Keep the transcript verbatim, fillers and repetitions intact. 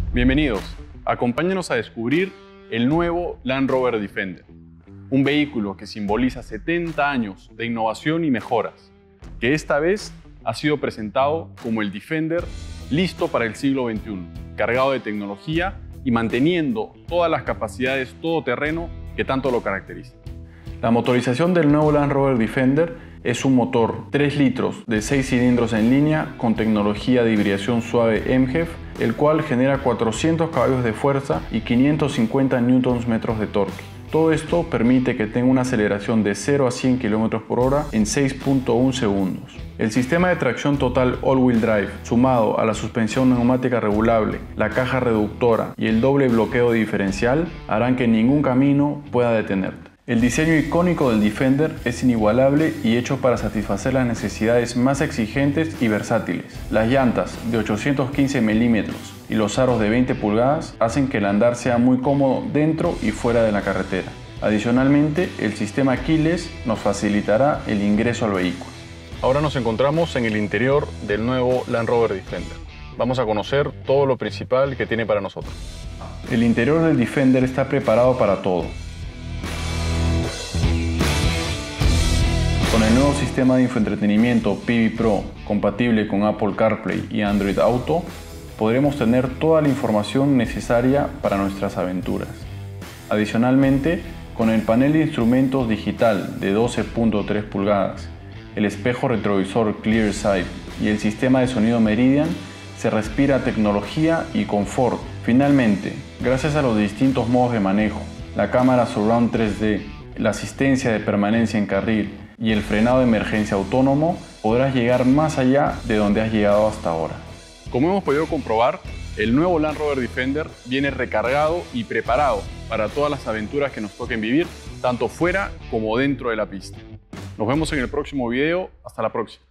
Bienvenidos, acompáñenos a descubrir el nuevo Land Rover Defender, un vehículo que simboliza setenta años de innovación y mejoras, que esta vez ha sido presentado como el Defender listo para el siglo veintiuno, cargado de tecnología y manteniendo todas las capacidades todoterreno que tanto lo caracterizan. La motorización del nuevo Land Rover Defender es un motor tres litros de seis cilindros en línea con tecnología de hibridación suave M G E F, el cual genera cuatrocientos caballos de fuerza y quinientos cincuenta newton metros de torque. Todo esto permite que tenga una aceleración de cero a cien kilómetros por hora en seis punto uno segundos. El sistema de tracción total all-wheel drive, sumado a la suspensión neumática regulable, la caja reductora y el doble bloqueo diferencial, harán que ningún camino pueda detenerte. El diseño icónico del Defender es inigualable y hecho para satisfacer las necesidades más exigentes y versátiles. Las llantas de ochocientos quince milímetros y los aros de veinte pulgadas hacen que el andar sea muy cómodo dentro y fuera de la carretera. Adicionalmente, el sistema keyless nos facilitará el ingreso al vehículo. Ahora nos encontramos en el interior del nuevo Land Rover Defender. Vamos a conocer todo lo principal que tiene para nosotros. El interior del Defender está preparado para todo. Con el nuevo sistema de infoentretenimiento P V Pro, compatible con Apple CarPlay y Android Auto, podremos tener toda la información necesaria para nuestras aventuras. Adicionalmente, con el panel de instrumentos digital de doce punto tres pulgadas, el espejo retrovisor ClearSight y el sistema de sonido Meridian, se respira tecnología y confort. Finalmente, gracias a los distintos modos de manejo, la cámara Surround tres D, la asistencia de permanencia en carril y el frenado de emergencia autónomo, podrás llegar más allá de donde has llegado hasta ahora. Como hemos podido comprobar, el nuevo Land Rover Defender viene recargado y preparado para todas las aventuras que nos toquen vivir, tanto fuera como dentro de la pista. Nos vemos en el próximo video. Hasta la próxima.